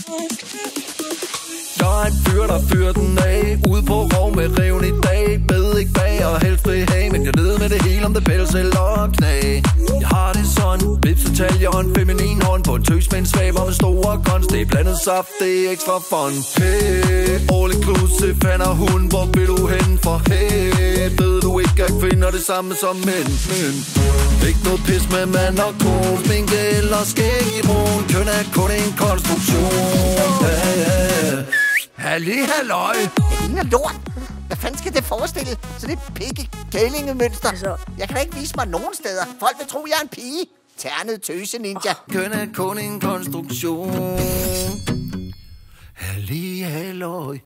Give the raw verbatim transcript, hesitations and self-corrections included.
Jeg er en fyr, der fyrer den af. Ude på rov med reven i dag. Bed ikke bag og helst fri have. Men jeg ved med det hele om det pels eller knæ. Jeg har det sådan, vips detaljer og en feminin hånd. På en tøs med en svaber med store kons. Det er blandet saft, det er ekstra fun. Hey, all inclusive, han og hun. Hvor vil du hen for hey? Ved du ikke, at kvinder det samme som mænd, men ikke noget pis med mand og kone. Sminke eller skæg i brun. Køn er kun en konstruktion. Hey, hey. Halli, halløj. Det ligner lort. Hvad fanden skal det forestille? Så det er pikke kælingemønster. Altså. Jeg kan da ikke vise mig nogen steder. Folk vil tro, jeg er en pige. Ternet tøse ninja. Køn er kun en konstruktion. Halli, halløj.